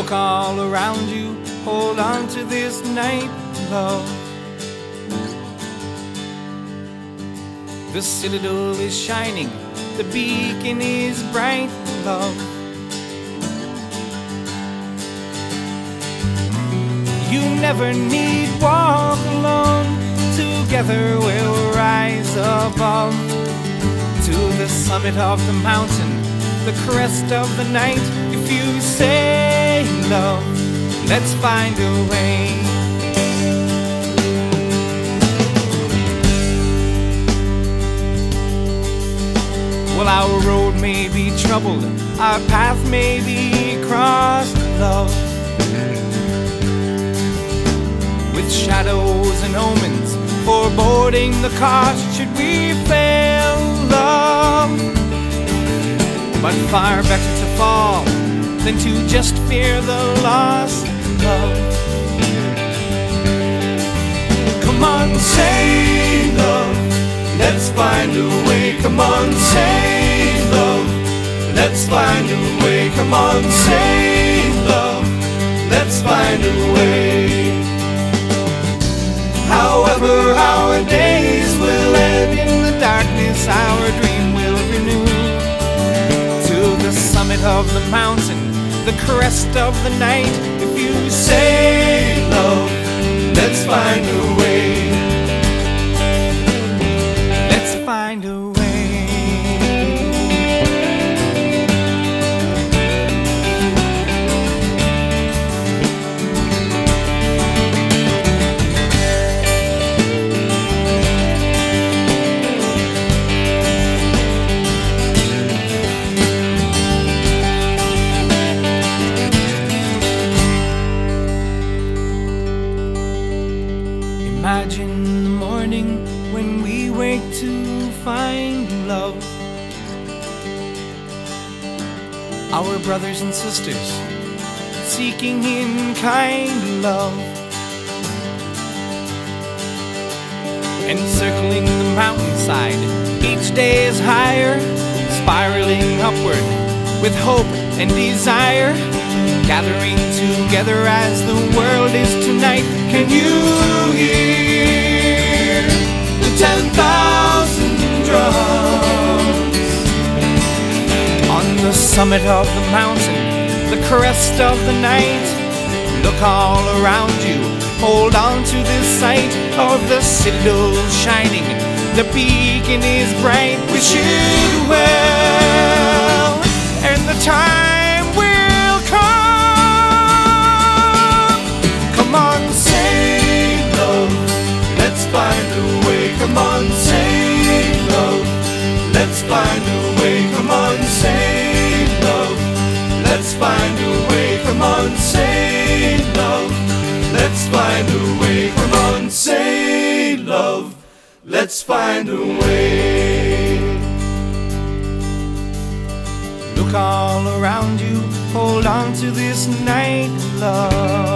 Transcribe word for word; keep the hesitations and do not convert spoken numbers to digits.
Look all around you, hold on to this night, love. The citadel is shining, the beacon is bright, love. You never need walk alone, together we'll rise above. To the summit of the mountain, the crest of the night. If you say love, let's find a way. Well, our road may be troubled, our path may be crossed, love, with shadows and omens foreboding the cost should we fail, love. But far better to fall than to just fear the loss, love. Come on, say love, let's find a way. Come on, say love, let's find a way. Come on, say love, let's find a way. However our days will end, in the darkness our dream will renew. To the summit of the mountain, the crest of the night. If you say love, let's find a way. Let's find a way. Imagine the morning when we wake to find love. Our brothers and sisters seeking in kind love, encircling the mountainside. Each day is higher, spiraling upward with hope and desire, gathering together as the world is tonight. Can you hear the ten thousand drums? On the summit of the mountain, the crest of the night. Look all around you, hold on to this sight of the citadel shining. The beacon is bright, wish it well, and the time will come. Come on, say love, let's find a way. Come on, say love, let's find a way. Come on, say love, let's find a way. Come on, say love, let's find a way. Come on, say love, let's find a way. Look all around you, hold on to this night, love.